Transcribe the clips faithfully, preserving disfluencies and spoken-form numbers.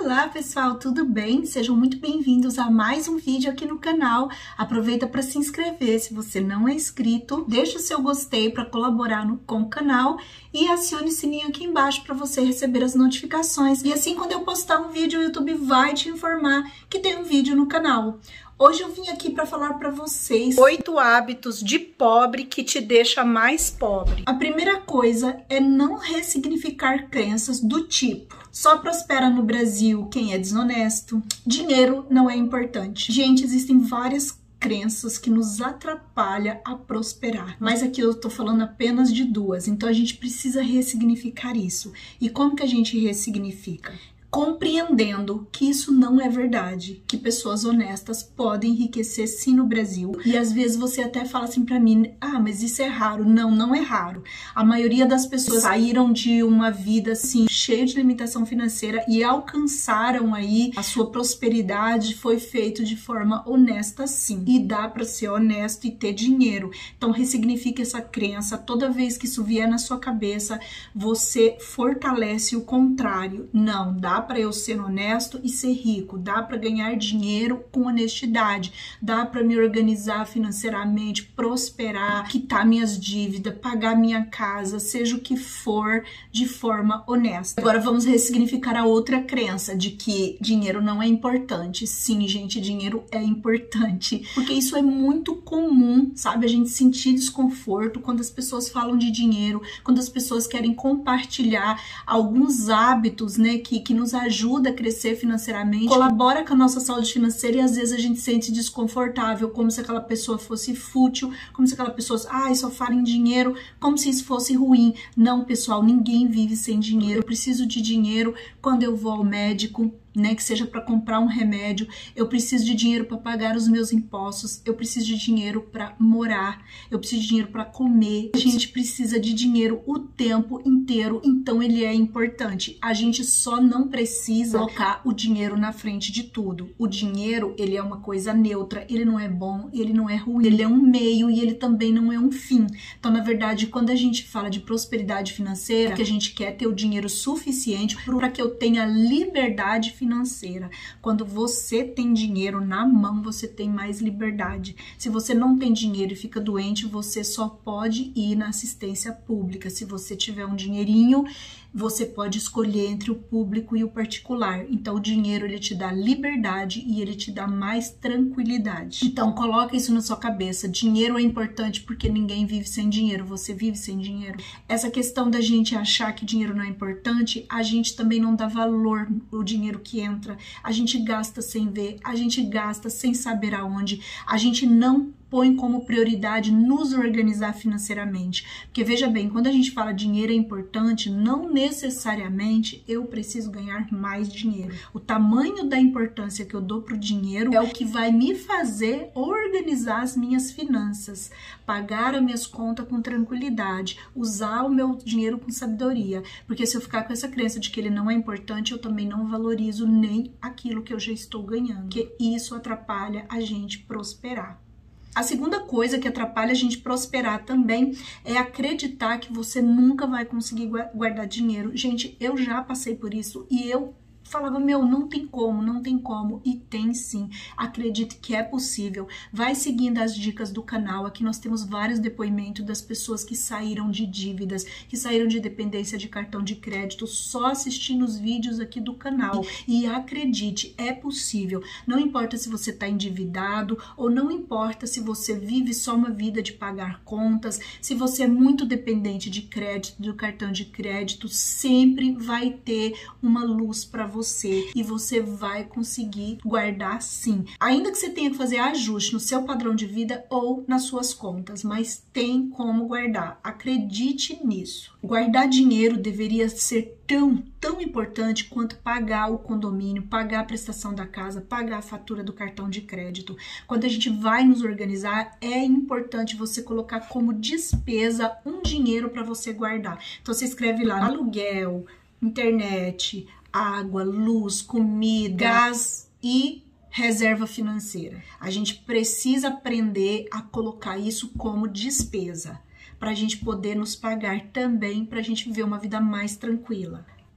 Olá pessoal, tudo bem? Sejam muito bem-vindos a mais um vídeo aqui no canal. Aproveita para se inscrever se você não é inscrito, deixa o seu gostei para colaborar no, com o canal e acione o sininho aqui embaixo para você receber as notificações. E assim, quando eu postar um vídeo, o YouTube vai te informar que tem um vídeo no canal. Hoje eu vim aqui para falar para vocês oito hábitos de pobre que te deixa mais pobre. A primeira coisa é não ressignificar crenças do tipo: só prospera no Brasil quem é desonesto, dinheiro não é importante. Gente, existem várias crenças que nos atrapalham a prosperar, mas aqui eu tô falando apenas de duas, então a gente precisa ressignificar isso. E como que a gente ressignifica? Compreendendo que isso não é verdade, que pessoas honestas podem enriquecer sim no Brasil. E às vezes você até fala assim pra mim: ah, mas isso é raro. Não, não é raro. A maioria das pessoas saíram de uma vida assim, cheia de limitação financeira e alcançaram aí a sua prosperidade. Foi feito de forma honesta sim. E dá pra ser honesto e ter dinheiro. Então ressignifique essa crença. Toda vez que isso vier na sua cabeça, você fortalece o contrário. Não, dá para eu ser honesto e ser rico, dá para ganhar dinheiro com honestidade, dá para me organizar financeiramente, prosperar, quitar minhas dívidas, pagar minha casa, seja o que for, de forma honesta. Agora vamos ressignificar a outra crença de que dinheiro não é importante. Sim, gente, dinheiro é importante, porque isso é muito comum, sabe? A gente sentir desconforto quando as pessoas falam de dinheiro, quando as pessoas querem compartilhar alguns hábitos, né, que, que nos ajuda a crescer financeiramente, colabora com a nossa saúde financeira, e às vezes a gente se sente desconfortável, como se aquela pessoa fosse fútil, como se aquela pessoa, ai, só fala em dinheiro, como se isso fosse ruim. Não, pessoal, ninguém vive sem dinheiro. Eu preciso de dinheiro quando eu vou ao médico, né, que seja para comprar um remédio. Eu preciso de dinheiro para pagar os meus impostos, eu preciso de dinheiro para morar, eu preciso de dinheiro para comer. A gente precisa de dinheiro o tempo inteiro, então ele é importante. A gente só não precisa colocar o dinheiro na frente de tudo. O dinheiro, ele é uma coisa neutra, ele não é bom, ele não é ruim, ele é um meio e ele também não é um fim. Então, na verdade, quando a gente fala de prosperidade financeira, que a gente quer ter o dinheiro suficiente para que eu tenha liberdade financeira financeira. Quando você tem dinheiro na mão, você tem mais liberdade. Se você não tem dinheiro e fica doente, você só pode ir na assistência pública. Se você tiver um dinheirinho, você pode escolher entre o público e o particular. Então o dinheiro, ele te dá liberdade e ele te dá mais tranquilidade. Então coloca isso na sua cabeça: dinheiro é importante porque ninguém vive sem dinheiro, você vive sem dinheiro. Essa questão da gente achar que dinheiro não é importante, a gente também não dá valor ao dinheiro que entra. A gente gasta sem ver, a gente gasta sem saber aonde, a gente não põe como prioridade nos organizar financeiramente. Porque veja bem, quando a gente fala dinheiro é importante, não necessariamente eu preciso ganhar mais dinheiro. O tamanho da importância que eu dou pro dinheiro é o que vai me fazer organizar as minhas finanças, pagar as minhas contas com tranquilidade, usar o meu dinheiro com sabedoria. Porque se eu ficar com essa crença de que ele não é importante, eu também não valorizo nem aquilo que eu já estou ganhando. Porque isso atrapalha a gente prosperar. A segunda coisa que atrapalha a gente prosperar também é acreditar que você nunca vai conseguir guardar dinheiro. Gente, eu já passei por isso e eu falava: meu, não tem como, não tem como. E tem sim. Acredite que é possível. Vai seguindo as dicas do canal. Aqui nós temos vários depoimentos das pessoas que saíram de dívidas, que saíram de dependência de cartão de crédito, só assistindo os vídeos aqui do canal. E acredite, é possível. Não importa se você está endividado, ou não importa se você vive só uma vida de pagar contas, se você é muito dependente de crédito, do cartão de crédito, sempre vai ter uma luz para você. Você, e você vai conseguir guardar sim. Ainda que você tenha que fazer ajuste no seu padrão de vida ou nas suas contas, mas tem como guardar. Acredite nisso. Guardar dinheiro deveria ser tão, tão importante quanto pagar o condomínio, pagar a prestação da casa, pagar a fatura do cartão de crédito. Quando a gente vai nos organizar, é importante você colocar como despesa um dinheiro para você guardar. Então você escreve lá: aluguel, internet, água, luz, comida, gás e reserva financeira. A gente precisa aprender a colocar isso como despesa, para a gente poder nos pagar também, para a gente viver uma vida mais tranquila.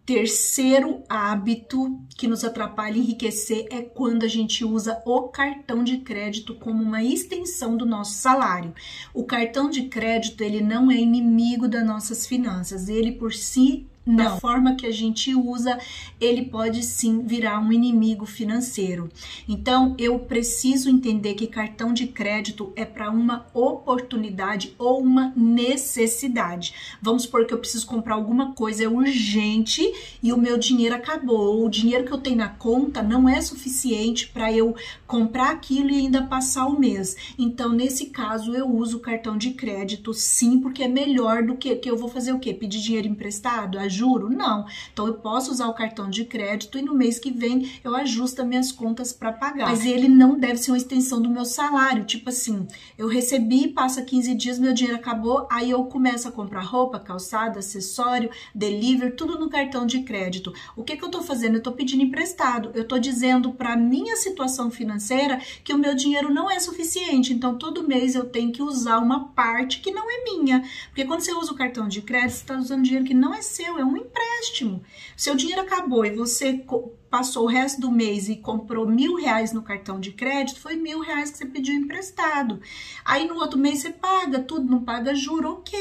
Terceiro hábito que nos atrapalha em enriquecer é quando a gente usa o cartão de crédito como uma extensão do nosso salário. O cartão de crédito, ele não é inimigo das nossas finanças, ele por si não. Da forma que a gente usa, ele pode sim virar um inimigo financeiro. Então, eu preciso entender que cartão de crédito é para uma oportunidade ou uma necessidade. Vamos supor que eu preciso comprar alguma coisa, é urgente e o meu dinheiro acabou. O dinheiro que eu tenho na conta não é suficiente para eu comprar aquilo e ainda passar o mês. Então, nesse caso, eu uso o cartão de crédito sim, porque é melhor do que, que eu vou fazer o quê? Pedir dinheiro emprestado? A juro? Não. Então eu posso usar o cartão de crédito e no mês que vem eu ajusto as minhas contas para pagar. Mas ele não deve ser uma extensão do meu salário. Tipo assim, eu recebi, passa quinze dias, meu dinheiro acabou, aí eu começo a comprar roupa, calçado, acessório, delivery, tudo no cartão de crédito. O que que eu tô fazendo? Eu tô pedindo emprestado. Eu tô dizendo para minha situação financeira que o meu dinheiro não é suficiente. Então todo mês eu tenho que usar uma parte que não é minha. Porque quando você usa o cartão de crédito, você tá usando dinheiro que não é seu, é um empréstimo. Seu dinheiro acabou e você passou o resto do mês e comprou mil reais no cartão de crédito, foi mil reais que você pediu emprestado. Aí no outro mês você paga tudo, não paga juro, ok,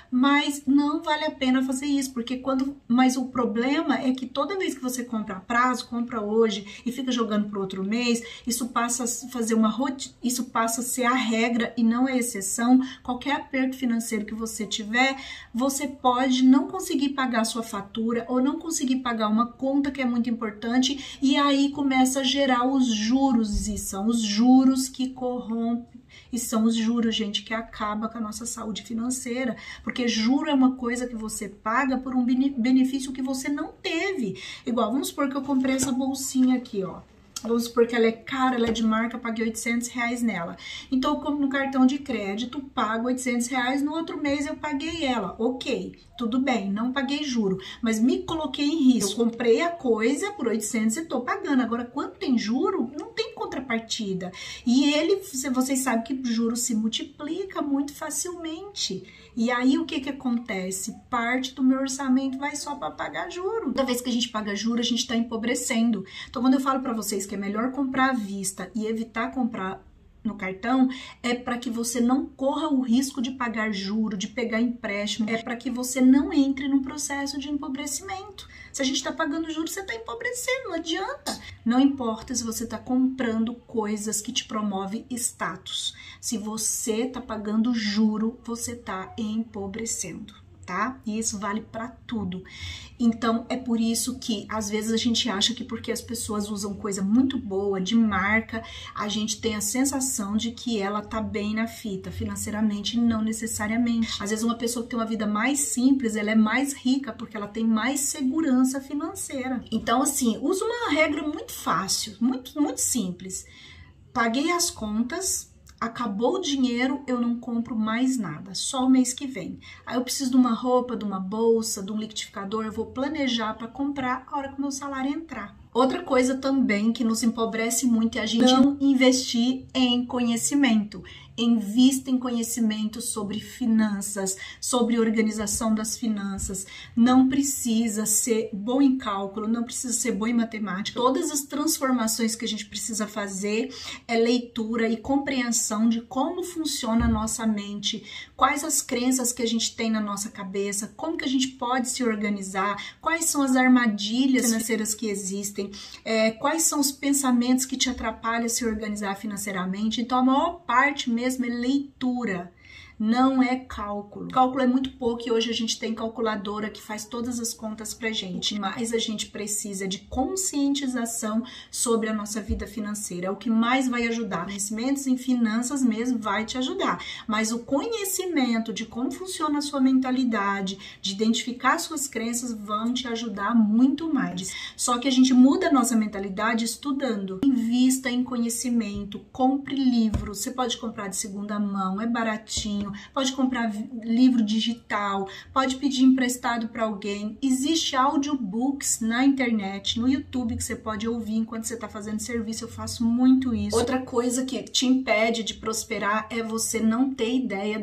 mas não vale a pena fazer isso, porque quando, mas o problema é que toda vez que você compra a prazo, compra hoje e fica jogando para outro mês, isso passa a fazer uma rotina, isso passa a ser a regra e não a exceção. Qualquer aperto financeiro que você tiver, você pode não conseguir pagar a sua fatura ou não conseguir pagar uma conta que é muito importante, e aí começa a gerar os juros, e são os juros que corrompem, e são os juros, gente, que acaba com a nossa saúde financeira, porque juro é uma coisa que você paga por um benefício que você não teve. Igual, vamos supor que eu comprei essa bolsinha aqui, ó. Vamos supor que ela é cara, ela é de marca, paguei oitocentos reais nela. Então, eu compro no cartão de crédito, pago oitocentos reais, no outro mês eu paguei ela. Ok, tudo bem, não paguei juro, mas me coloquei em risco. Eu comprei a coisa por oitocentos e tô pagando. Agora, quando tem juro, não tem contrapartida. E ele, vocês sabem que o juro se multiplica muito facilmente. E aí, o que que acontece? Parte do meu orçamento vai só para pagar juro. Toda vez que a gente paga juro, a gente tá empobrecendo. Então, quando eu falo para vocês que é melhor comprar à vista e evitar comprar no cartão, é para que você não corra o risco de pagar juro, de pegar empréstimo, é para que você não entre num processo de empobrecimento. Se a gente está pagando juros, você está empobrecendo, não adianta. Não importa se você está comprando coisas que te promovem status. Se você está pagando juro, você está empobrecendo. Tá? E isso vale para tudo. Então, é por isso que, às vezes, a gente acha que porque as pessoas usam coisa muito boa, de marca, a gente tem a sensação de que ela tá bem na fita, financeiramente, não necessariamente. Às vezes, uma pessoa que tem uma vida mais simples, ela é mais rica porque ela tem mais segurança financeira. Então, assim, usa uma regra muito fácil, muito, muito simples. Paguei as contas, acabou o dinheiro, eu não compro mais nada, só o mês que vem. Aí eu preciso de uma roupa, de uma bolsa, de um liquidificador, eu vou planejar para comprar a hora que o meu salário entrar. Outra coisa também que nos empobrece muito é a gente não investir em conhecimento. Invista em conhecimento sobre finanças, sobre organização das finanças. Não precisa ser bom em cálculo, não precisa ser bom em matemática. Todas as transformações que a gente precisa fazer é leitura e compreensão de como funciona a nossa mente, quais as crenças que a gente tem na nossa cabeça, como que a gente pode se organizar, quais são as armadilhas financeiras que existem, é, quais são os pensamentos que te atrapalham a se organizar financeiramente. Então, a maior parte mesmo é leitura, não é cálculo. Cálculo é muito pouco e hoje a gente tem calculadora que faz todas as contas pra gente, mas a gente precisa de conscientização sobre a nossa vida financeira. É o que mais vai ajudar. Conhecimentos em finanças mesmo vai te ajudar, mas o conhecimento de como funciona a sua mentalidade, de identificar suas crenças, vão te ajudar muito mais. Só que a gente muda a nossa mentalidade estudando. Invista em conhecimento, compre livros. Você pode comprar de segunda mão, é baratinho. Pode comprar livro digital, pode pedir emprestado para alguém. Existe audiobooks na internet, no YouTube, que você pode ouvir enquanto você está fazendo serviço. Eu faço muito isso. Outra coisa que te impede de prosperar é você não ter ideia do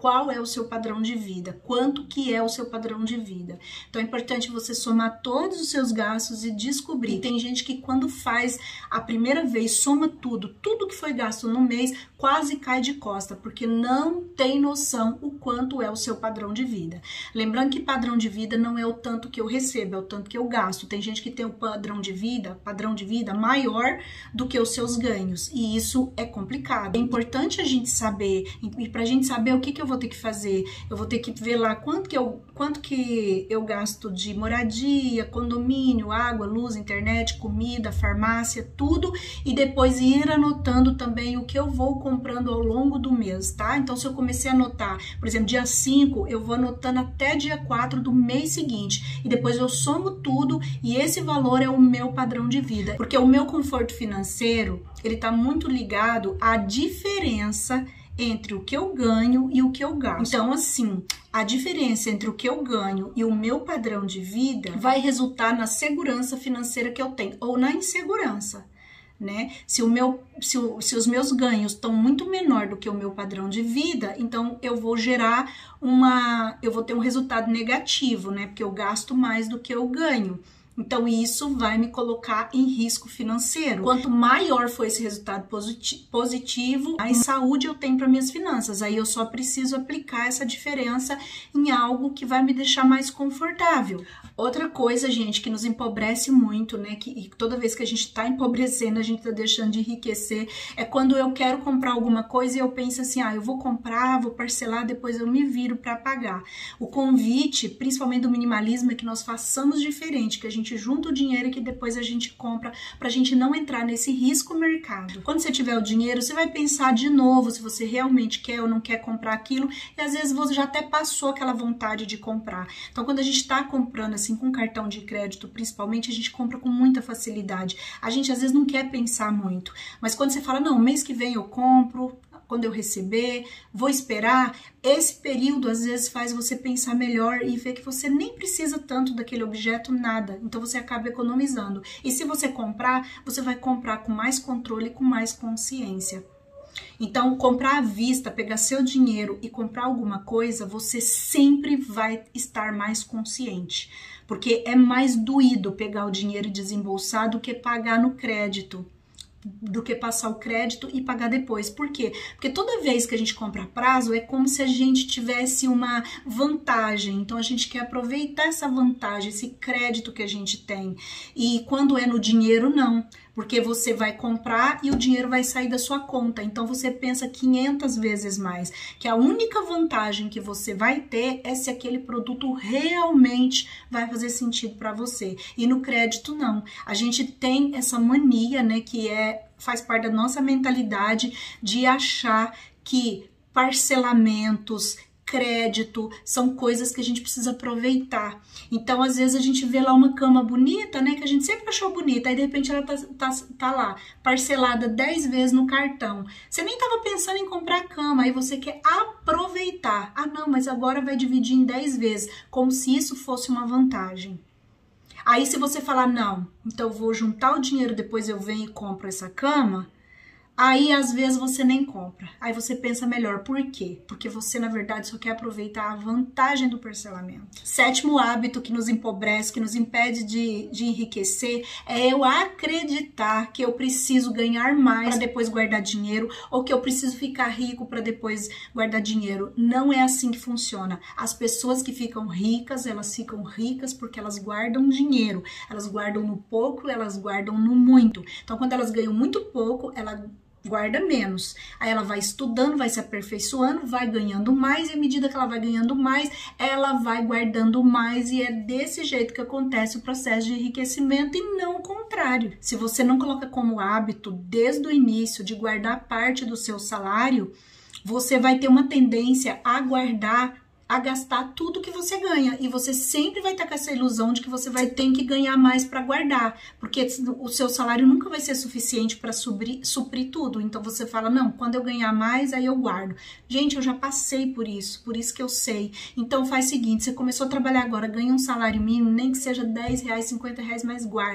qual é o seu padrão de vida, quanto que é o seu padrão de vida. Então é importante você somar todos os seus gastos e descobrir. Tem gente que quando faz a primeira vez, soma tudo, tudo que foi gasto no mês, quase cai de costa, porque não tem noção o quanto é o seu padrão de vida. Lembrando que padrão de vida não é o tanto que eu recebo, é o tanto que eu gasto. Tem gente que tem um padrão de vida, padrão de vida maior do que os seus ganhos, e isso é complicado. É importante a gente saber, e pra gente saber o que que eu vou ter que fazer, eu vou ter que ver lá quanto que eu, quanto que eu gasto de moradia, condomínio, água, luz, internet, comida, farmácia, tudo, e depois ir anotando também o que eu vou comprando ao longo do mês, tá? Então, se eu comecei a anotar, por exemplo, dia cinco, eu vou anotando até dia quatro do mês seguinte, e depois eu somo tudo, e esse valor é o meu padrão de vida, porque o meu conforto financeiro, ele tá muito ligado à diferença entre o que eu ganho e o que eu gasto. Então, assim, a diferença entre o que eu ganho e o meu padrão de vida vai resultar na segurança financeira que eu tenho, ou na insegurança, né? Se, o meu, se, o, se os meus ganhos estão muito menor do que o meu padrão de vida, então eu vou gerar uma... eu vou ter um resultado negativo, né? Porque eu gasto mais do que eu ganho. Então, isso vai me colocar em risco financeiro. Quanto maior for esse resultado positivo, mais saúde eu tenho para minhas finanças. Aí eu só preciso aplicar essa diferença em algo que vai me deixar mais confortável. Outra coisa, gente, que nos empobrece muito, né? Que e toda vez que a gente tá empobrecendo, a gente tá deixando de enriquecer, é quando eu quero comprar alguma coisa e eu penso assim, ah, eu vou comprar, vou parcelar, depois eu me viro para pagar. O convite, principalmente do minimalismo, é que nós façamos diferente, que a gente junta o dinheiro e que depois a gente compra, pra gente não entrar nesse risco mercado. Quando você tiver o dinheiro, você vai pensar de novo se você realmente quer ou não quer comprar aquilo, e às vezes você já até passou aquela vontade de comprar. Então, quando a gente tá comprando assim com cartão de crédito, principalmente, a gente compra com muita facilidade. A gente às vezes não quer pensar muito, mas quando você fala, não, mês que vem eu compro, quando eu receber, vou esperar, esse período às vezes faz você pensar melhor e ver que você nem precisa tanto daquele objeto, nada, então você acaba economizando. E se você comprar, você vai comprar com mais controle e com mais consciência. Então, comprar à vista, pegar seu dinheiro e comprar alguma coisa, você sempre vai estar mais consciente, porque é mais doído pegar o dinheiro e desembolsar do que pagar no crédito, do que passar o crédito e pagar depois. Por quê? Porque toda vez que a gente compra a prazo, é como se a gente tivesse uma vantagem. Então, a gente quer aproveitar essa vantagem, esse crédito que a gente tem. E quando é no dinheiro, não. Porque você vai comprar e o dinheiro vai sair da sua conta. Então, você pensa quinhentas vezes mais. Que a única vantagem que você vai ter é se aquele produto realmente vai fazer sentido para você. E no crédito, não. A gente tem essa mania, né, que é, faz parte da nossa mentalidade de achar que parcelamentos, crédito, são coisas que a gente precisa aproveitar. Então, às vezes, a gente vê lá uma cama bonita, né, que a gente sempre achou bonita, aí de repente ela tá, tá, tá lá, parcelada dez vezes no cartão. Você nem tava pensando em comprar a cama, aí você quer aproveitar. Ah, não, mas agora vai dividir em dez vezes, como se isso fosse uma vantagem. Aí, se você falar, não, então eu vou juntar o dinheiro, depois eu venho e compro essa cama, aí, às vezes, você nem compra. Aí você pensa melhor. Por quê? Porque você, na verdade, só quer aproveitar a vantagem do parcelamento. Sétimo hábito que nos empobrece, que nos impede de, de enriquecer, é eu acreditar que eu preciso ganhar mais para depois guardar dinheiro, ou que eu preciso ficar rico para depois guardar dinheiro. Não é assim que funciona. As pessoas que ficam ricas, elas ficam ricas porque elas guardam dinheiro. Elas guardam no pouco, elas guardam no muito. Então, quando elas ganham muito pouco, ela guarda menos. Aí ela vai estudando, vai se aperfeiçoando, vai ganhando mais, e à medida que ela vai ganhando mais, ela vai guardando mais, e é desse jeito que acontece o processo de enriquecimento, e não o contrário. Se você não coloca como hábito, desde o início, de guardar parte do seu salário, você vai ter uma tendência a guardar, a gastar tudo que você ganha, e você sempre vai estar com essa ilusão de que você vai ter que ganhar mais para guardar, porque o seu salário nunca vai ser suficiente para suprir, suprir tudo. Então você fala, não, quando eu ganhar mais, aí eu guardo. Gente, eu já passei por isso, por isso que eu sei. Então faz o seguinte, você começou a trabalhar agora, ganha um salário mínimo, nem que seja dez reais, cinquenta reais, mas guarda.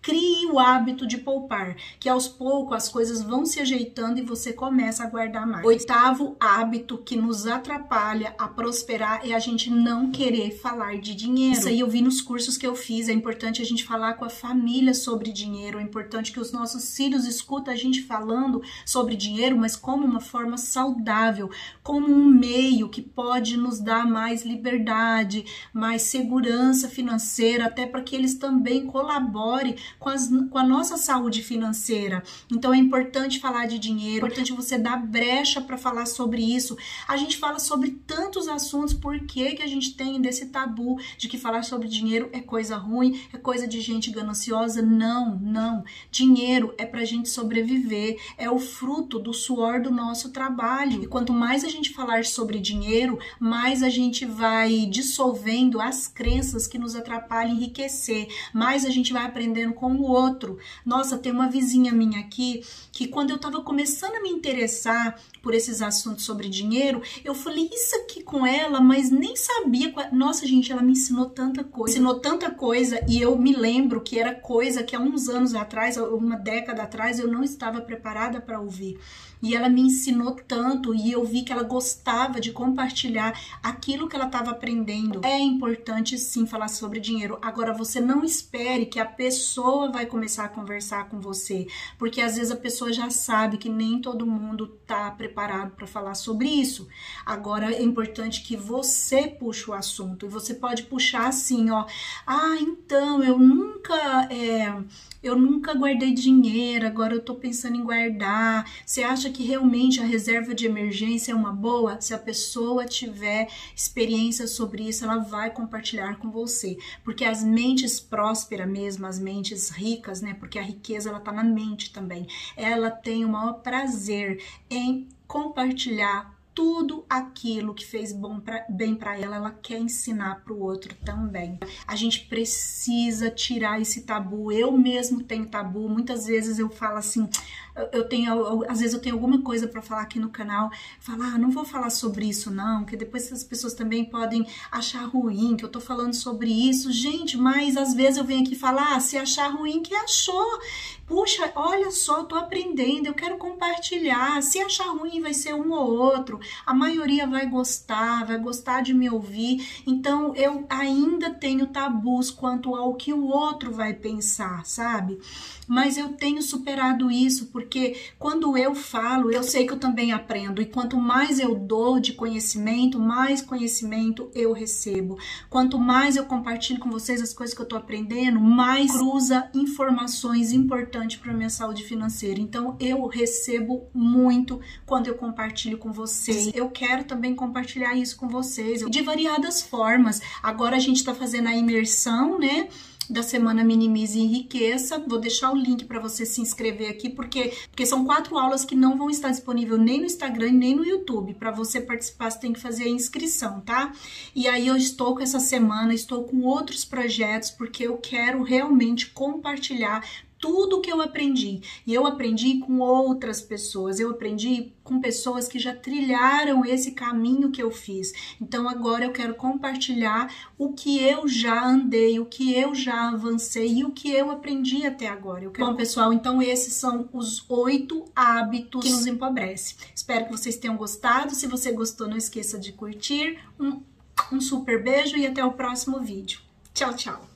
Crie o hábito de poupar, que aos poucos as coisas vão se ajeitando e você começa a guardar mais. Oitavo hábito que nos atrapalha a prosperar é a gente não querer falar de dinheiro. Isso aí eu vi nos cursos que eu fiz, é importante a gente falar com a família sobre dinheiro, é importante que os nossos filhos escutem a gente falando sobre dinheiro, mas como uma forma saudável, como um meio que pode nos dar mais liberdade, mais segurança financeira, até para que eles também colaborem Com, as, com a nossa saúde financeira. Então é importante falar de dinheiro, é importante você dar brecha para falar sobre isso. A gente fala sobre tantos assuntos, por que que a gente tem desse tabu de que falar sobre dinheiro é coisa ruim, é coisa de gente gananciosa? Não, não. Dinheiro é pra gente sobreviver, é o fruto do suor do nosso trabalho. E quanto mais a gente falar sobre dinheiro, mais a gente vai dissolvendo as crenças que nos atrapalham enriquecer, mais a gente vai aprendendo com o outro. Nossa, tem uma vizinha minha aqui que quando eu tava começando a me interessar por esses assuntos sobre dinheiro, eu falei isso aqui com ela, mas nem sabia. Nossa, gente, ela me ensinou tanta coisa, ensinou tanta coisa e eu me lembro que era coisa que há uns anos atrás, uma década atrás, eu não estava preparada para ouvir. E ela me ensinou tanto e eu vi que ela gostava de compartilhar aquilo que ela estava aprendendo. É importante sim falar sobre dinheiro. Agora você não espere que a pessoa vai começar a conversar com você, porque às vezes a pessoa já sabe que nem todo mundo está preparado para falar sobre isso. Agora é importante que você puxe o assunto e você pode puxar assim, ó. Ah, então eu nunca é, eu nunca guardei dinheiro, agora eu tô pensando em guardar. Você acha que realmente a reserva de emergência é uma boa? Se a pessoa tiver experiência sobre isso, ela vai compartilhar com você. Porque as mentes prósperas mesmo, as mentes ricas, né? Porque a riqueza, ela tá na mente também. Ela tem o maior prazer em compartilhar tudo aquilo que fez bom pra, bem para ela, ela quer ensinar para o outro também. A gente precisa tirar esse tabu. Eu mesmo tenho tabu. Muitas vezes eu falo assim, eu tenho, às vezes eu tenho alguma coisa para falar aqui no canal, falar, ah, não vou falar sobre isso não, que depois as pessoas também podem achar ruim que eu tô falando sobre isso. Gente, mas às vezes eu venho aqui falar, ah, se achar ruim, que achou? Puxa, olha só, tô aprendendo, eu quero compartilhar. Se achar ruim, vai ser um ou outro. A maioria vai gostar, vai gostar de me ouvir. Então, eu ainda tenho tabus quanto ao que o outro vai pensar, sabe? Mas eu tenho superado isso, porque quando eu falo, eu sei que eu também aprendo. E quanto mais eu dou de conhecimento, mais conhecimento eu recebo. Quanto mais eu compartilho com vocês as coisas que eu tô aprendendo, mais cruza informações importantes para minha saúde financeira. Então, eu recebo muito quando eu compartilho com vocês. Eu quero também compartilhar isso com vocês, de variadas formas. Agora a gente tá fazendo a imersão, né? Da semana Minimize e Enriqueça. Vou deixar o link para você se inscrever aqui, porque, porque são quatro aulas que não vão estar disponíveis nem no Instagram nem no YouTube. Para você participar, você tem que fazer a inscrição, tá? E aí eu estou com essa semana, estou com outros projetos, porque eu quero realmente compartilhar tudo que eu aprendi. E eu aprendi com outras pessoas, eu aprendi com pessoas que já trilharam esse caminho que eu fiz. Então agora eu quero compartilhar o que eu já andei, o que eu já avancei e o que eu aprendi até agora. Eu quero... Bom, pessoal, então esses são os oito hábitos que nos empobrecem. Espero que vocês tenham gostado. Se você gostou, não esqueça de curtir. Um, um super beijo e até o próximo vídeo. Tchau, tchau!